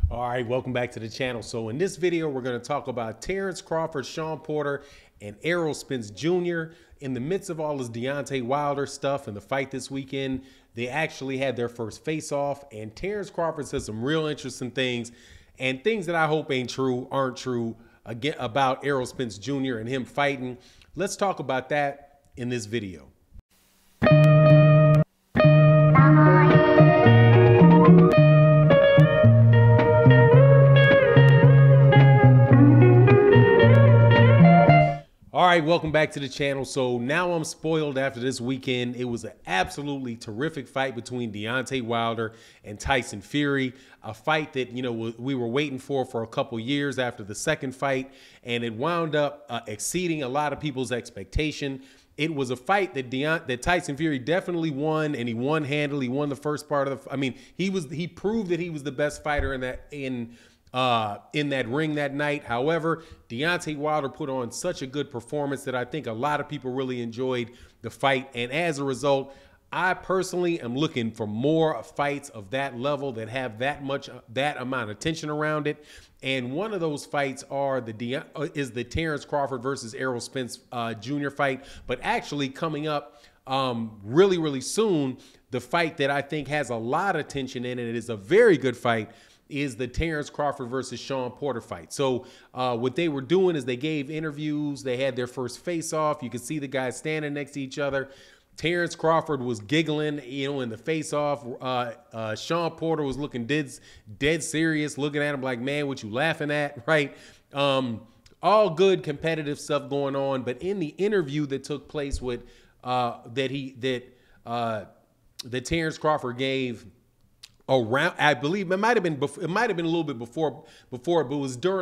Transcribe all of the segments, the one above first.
All right, welcome back to the channel. So in this video, we're going to talk about Terrence Crawford, Shawn Porter, and Errol Spence Jr. In the midst of all this Deontay Wilder stuff and the fight this weekend, they actually had their first face-off, and Terrence Crawford said some real interesting things, and things that I hope aren't true again about Errol Spence Jr. and him fighting. Let's talk about that in this video. All right, welcome back to the channel. So now I'm spoiled after this weekend. It was an absolutely terrific fight between Deontay Wilder and Tyson Fury, a fight that, we were waiting for a couple years after the second fight, and it wound up exceeding a lot of people's expectation. It was a fight that Tyson Fury definitely won, and he won handily. He won the first part of the. He proved that he was the best fighter in that ring that night. However, Deontay Wilder put on such a good performance that I think a lot of people really enjoyed the fight. And as a result, I personally am looking for more fights of that level that have that amount of tension around it. And one of those fights is the Terrence Crawford versus Errol Spence Jr. fight. But actually coming up really, really soon, the fight that I think has a lot of tension in it, it is a very good fight, is the Terrence Crawford versus Shawn Porter fight. So what they were doing is they gave interviews. They had their first face-off. You could see the guys standing next to each other. Terrence Crawford was giggling, in the face-off. Shawn Porter was looking dead serious, looking at him like, man, what you laughing at, right? All good competitive stuff going on. But in the interview that took place with that Terrence Crawford gave around, I believe it might have been a little bit before, but it was during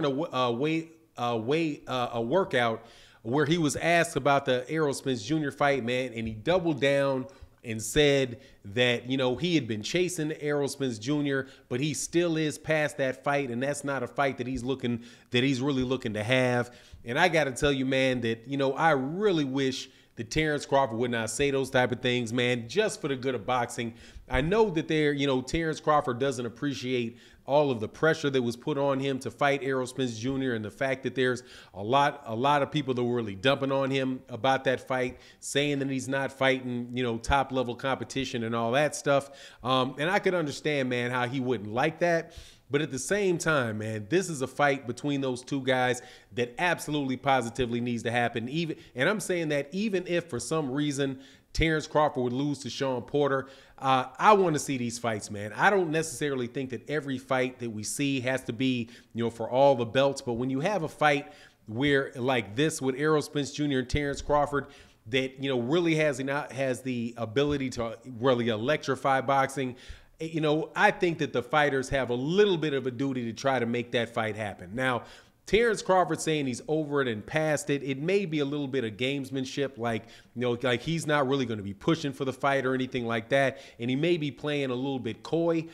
a workout where he was asked about the Errol Spence Jr. fight, man, and he doubled down and said that, he had been chasing Errol Spence Jr., but he still is past that fight, and that's not a fight that he's really looking to have. And I got to tell you, man, that, I really wish that Terrence Crawford would not say those type of things, man, just for the good of boxing. I know that Terrence Crawford doesn't appreciate all of the pressure that was put on him to fight Errol Spence Jr. and the fact that there's a lot of people that were really dumping on him about that fight, saying that he's not fighting, top level competition and all that stuff. And I could understand, man, how he wouldn't like that. But at the same time, man, this is a fight between those two guys that absolutely positively needs to happen. And I'm saying that even if for some reason Terrence Crawford would lose to Shawn Porter, I want to see these fights, man. I don't necessarily think that every fight that we see has to be, for all the belts. But when you have a fight where like this with Errol Spence Jr. and Terrence Crawford, that, really has the ability to really electrify boxing, I think that the fighters have a little bit of a duty to try to make that fight happen. Now, Terrence Crawford saying he's over it and past it, it may be a little bit of gamesmanship, like he's not really going to be pushing for the fight or anything like that, and he may be playing a little bit coy,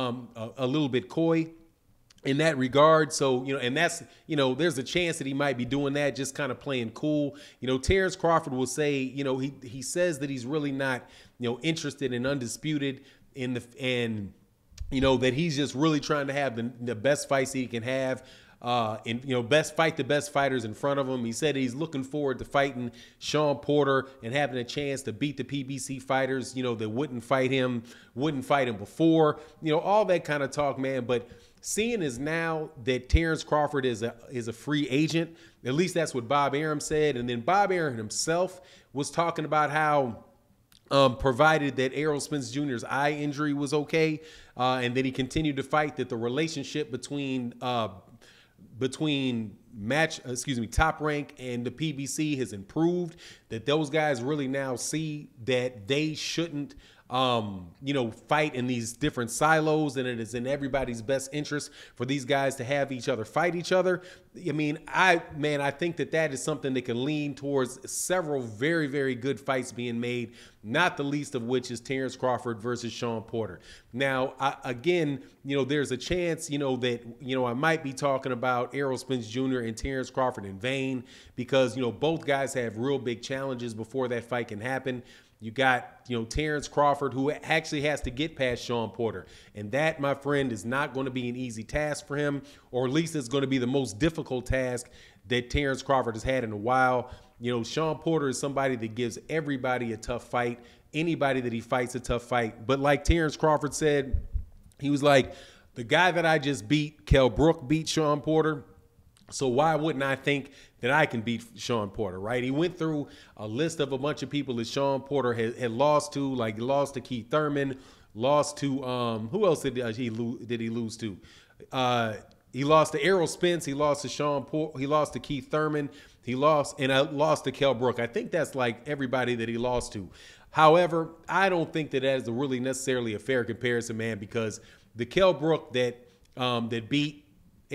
in that regard. So, and that's, there's a chance that he might be doing that, just kind of playing cool. Terrence Crawford will say, he says that he's really not, interested in undisputed and that he's just really trying to have the best fights he can have, fight the best fighters in front of him. He said he's looking forward to fighting Shawn Porter and having a chance to beat the PBC fighters, that wouldn't fight him before, all that kind of talk, man. But seeing is now that Terrence Crawford is a free agent. At least that's what Bob Arum said. And then Bob Arum himself was talking about how, provided that Errol Spence Jr.'s eye injury was okay, and that he continued to fight, that the relationship between Top Rank and the PBC has improved, that those guys really now see that they shouldn't fight in these different silos, and it is in everybody's best interest for these guys to have each other fight each other. I think that is something that can lean towards several very, very good fights being made, not the least of which is Terrence Crawford versus Shawn Porter. Now, again, there's a chance, that, I might be talking about Errol Spence Jr. and Terrence Crawford in vain, because, both guys have real big challenges before that fight can happen. You got, Terrence Crawford, who actually has to get past Shawn Porter. And that, my friend, is not going to be an easy task for him, or at least it's going to be the most difficult task that Terrence Crawford has had in a while. Shawn Porter is somebody that gives everybody a tough fight, anybody that he fights a tough fight. But like Terrence Crawford said, he was like, the guy that I just beat, Kell Brook, beat Shawn Porter. So why wouldn't I think that I can beat Shawn Porter, right? He went through a list of a bunch of people that Shawn Porter had lost to, like he lost to Keith Thurman, lost to, who else did he lose to? He lost to Errol Spence. He lost to Shawn Porter. He lost to Keith Thurman. He lost to Kell Brook. I think that's like everybody that he lost to. However, I don't think that is really necessarily a fair comparison, man, because the Kell Brook that beat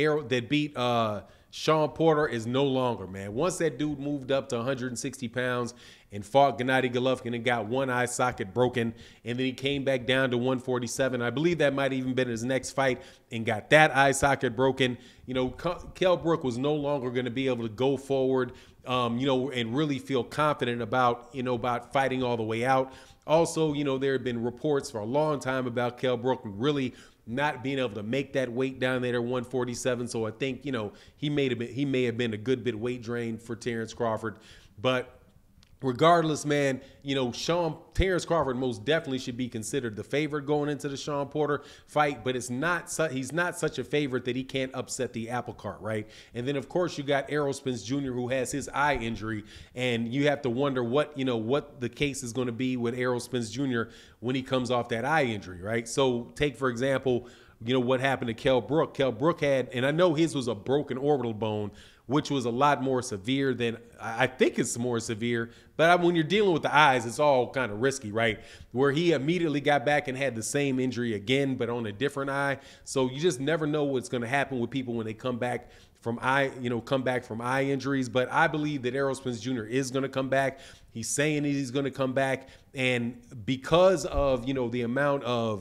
Shawn Porter is no longer, man. Once that dude moved up to 160 pounds and fought Gennady Golovkin and got one eye socket broken, and then he came back down to 147. I believe that might have even been his next fight and got that eye socket broken. Kell Brook was no longer going to be able to go forward, and really feel confident about fighting all the way out. Also, there have been reports for a long time about Kell Brook really not being able to make that weight down there at 147. So I think, he may have been a good bit weight drain for Terrence Crawford. But regardless, man, Terrence Crawford most definitely should be considered the favorite going into the Shawn Porter fight, but he's not such a favorite that he can't upset the apple cart, right? And then of course you got Errol Spence Jr., who has his eye injury, and you have to wonder what the case is going to be with Errol Spence Jr. when he comes off that eye injury, right? So take, for example, what happened to Kell Brook. Kell Brook had, and I know his was a broken orbital bone, which was a lot more severe than, I think it's more severe, but when you're dealing with the eyes, it's all kind of risky, right? Where he immediately got back and had the same injury again, but on a different eye. So you just never know what's going to happen with people when they come back from eye injuries. But I believe that Errol Spence Jr. is going to come back. He's saying that he's going to come back. And because of, the amount of,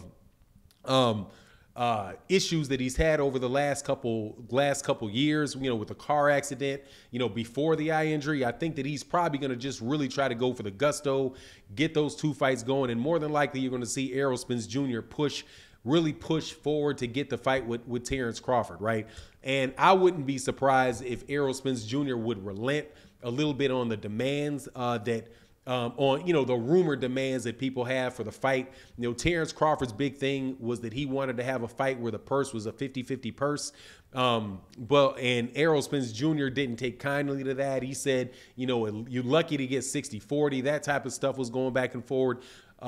issues that he's had over the last couple years, with the car accident, before the eye injury, I think that he's probably going to just really try to go for the gusto, get those two fights going, and more than likely you're going to see Errol Spence Jr. really push forward to get the fight with Terrence Crawford, right? And I wouldn't be surprised if Errol Spence Jr. would relent a little bit on the demands on the rumored demands that people have for the fight. Terrence Crawford's big thing was that he wanted to have a fight where the purse was a 50-50 purse. And Errol Spence Jr. didn't take kindly to that. He said, you're lucky to get 60-40. That type of stuff was going back and forth.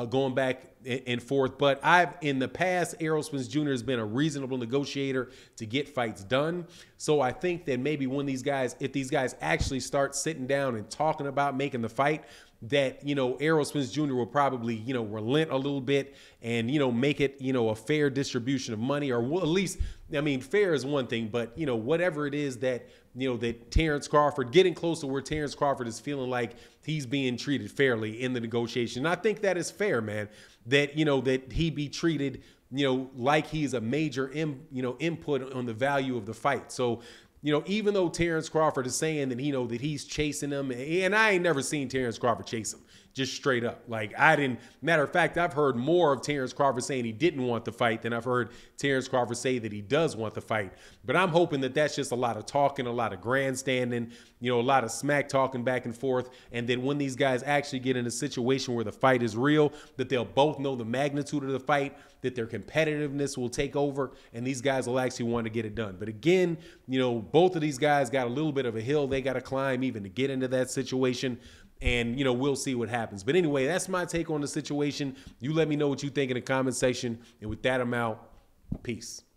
But in the past, Errol Spence Jr. has been a reasonable negotiator to get fights done. So I think that maybe if these guys actually start sitting down and talking about making the fight, that, Errol Spence Jr. will probably, relent a little bit and, make it, a fair distribution of money, or at least, fair is one thing, but, whatever it is that, that Terrence Crawford, getting close to where Terrence Crawford is feeling like he's being treated fairly in the negotiation. And I think that is fair, man, that, that he be treated, like he's a major, input on the value of the fight. So, even though Terrence Crawford is saying that, that he's chasing him, and I ain't never seen Terrence Crawford chase him, just straight up. Matter of fact, I've heard more of Terrence Crawford saying he didn't want the fight than I've heard Terrence Crawford say that he does want the fight. But I'm hoping that that's just a lot of talking, a lot of grandstanding, a lot of smack talking back and forth. And then when these guys actually get in a situation where the fight is real, that they'll both know the magnitude of the fight, that their competitiveness will take over, and these guys will actually want to get it done. But again, both of these guys got a little bit of a hill they got to climb even to get into that situation. And, we'll see what happens. But anyway, that's my take on the situation. You let me know what you think in the comment section. And with that, I'm out. Peace.